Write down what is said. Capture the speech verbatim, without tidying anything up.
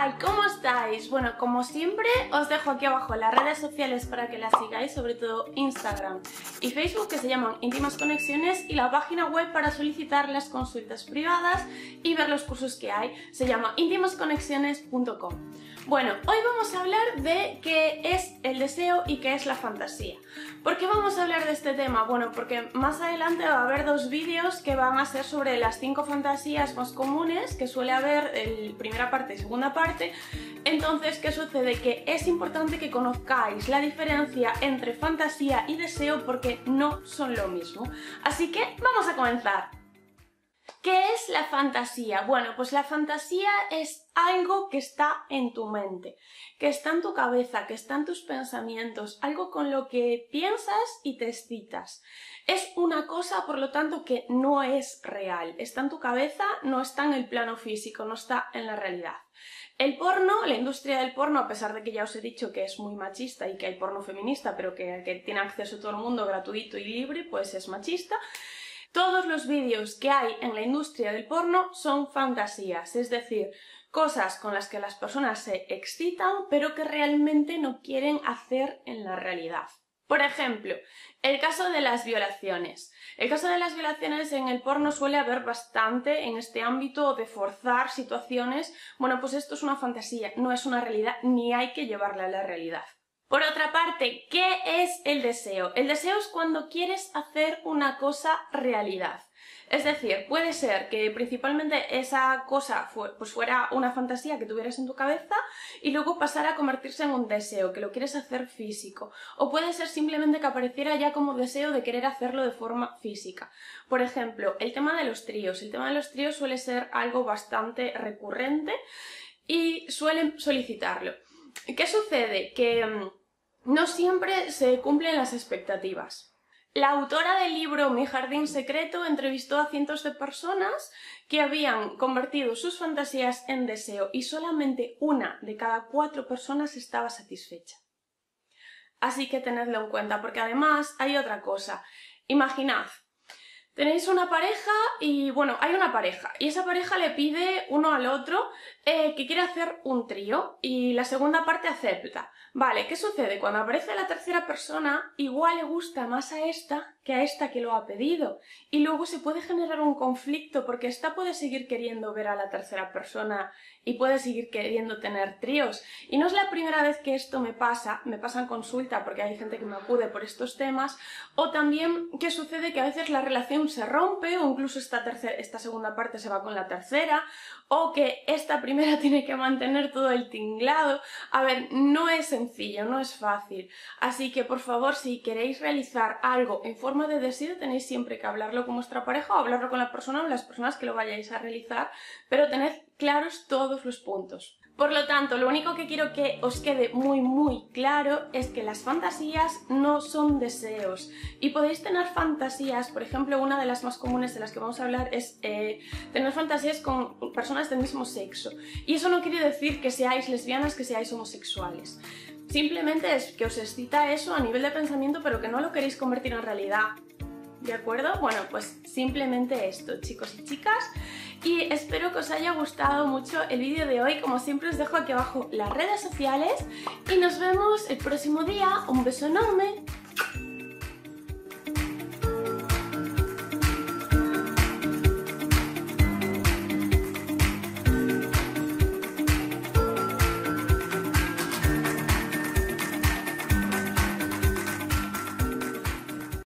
tal? ¿Cómo estáis? Bueno, como siempre os dejo aquí abajo las redes sociales para que las sigáis, sobre todo Instagram y Facebook, que se llaman Íntimas Conexiones, y la página web para solicitar las consultas privadas y ver los cursos que hay se llama íntimas conexiones punto com. Bueno, hoy vamos a hablar de qué es el deseo y qué es la fantasía. ¿Por qué vamos a hablar de este tema? Bueno, porque más adelante va a haber dos vídeos que van a ser sobre las cinco fantasías más comunes que suele haber, en primera parte y segunda parte. Entonces, ¿qué sucede? Que es importante que conozcáis la diferencia entre fantasía y deseo porque no son lo mismo. Así que vamos a comenzar. ¿Qué es la fantasía? Bueno, pues la fantasía es algo que está en tu mente, que está en tu cabeza, que está en tus pensamientos, algo con lo que piensas y te excitas. Es una cosa, por lo tanto, que no es real. Está en tu cabeza, no está en el plano físico, no está en la realidad. El porno, la industria del porno, a pesar de que ya os he dicho que es muy machista y que hay porno feminista, pero que, que tiene acceso todo el mundo gratuito y libre, pues es machista. Todos los vídeos que hay en la industria del porno son fantasías, es decir, cosas con las que las personas se excitan pero que realmente no quieren hacer en la realidad. Por ejemplo, el caso de las violaciones. El caso de las violaciones en el porno suele haber bastante en este ámbito de forzar situaciones. Bueno, pues esto es una fantasía, no es una realidad, ni hay que llevarla a la realidad. Por otra parte, ¿qué es el deseo? El deseo es cuando quieres hacer una cosa realidad. Es decir, puede ser que principalmente esa cosa fue, pues fuera una fantasía que tuvieras en tu cabeza y luego pasara a convertirse en un deseo, que lo quieres hacer físico. O puede ser simplemente que apareciera ya como deseo de querer hacerlo de forma física. Por ejemplo, el tema de los tríos. El tema de los tríos suele ser algo bastante recurrente y suelen solicitarlo. ¿Qué sucede? Que no siempre se cumplen las expectativas. La autora del libro Mi jardín secreto entrevistó a cientos de personas que habían convertido sus fantasías en deseo y solamente una de cada cuatro personas estaba satisfecha. Así que tenedlo en cuenta, porque además hay otra cosa. Imaginad, tenéis una pareja y, bueno, hay una pareja y esa pareja le pide uno al otro eh, que quiere hacer un trío y la segunda parte acepta. Vale, ¿qué sucede? Cuando aparece la tercera persona, igual le gusta más a esta que a esta que lo ha pedido. Y luego se puede generar un conflicto porque esta puede seguir queriendo ver a la tercera persona y puede seguir queriendo tener tríos. Y no es la primera vez que esto me pasa, me pasa en consulta porque hay gente que me acude por estos temas. O también, ¿qué sucede? Que a veces la relación se rompe o incluso esta, tercera, esta segunda parte se va con la tercera. O que esta primera tiene que mantener todo el tinglado. A ver, no es sencillo, no es fácil. Así que, por favor, si queréis realizar algo en forma de deseo, tenéis siempre que hablarlo con vuestra pareja o hablarlo con la persona o las personas que lo vayáis a realizar, pero tened claros todos los puntos. Por lo tanto, lo único que quiero que os quede muy muy claro es que las fantasías no son deseos y podéis tener fantasías. Por ejemplo, una de las más comunes de las que vamos a hablar es eh, tener fantasías con personas del mismo sexo, y eso no quiere decir que seáis lesbianas, que seáis homosexuales. Simplemente es que os excita eso a nivel de pensamiento pero que no lo queréis convertir en realidad. ¿De acuerdo? Bueno, pues simplemente esto, chicos y chicas. Y espero que os haya gustado mucho el vídeo de hoy. Como siempre os dejo aquí abajo las redes sociales y nos vemos el próximo día. Un beso enorme.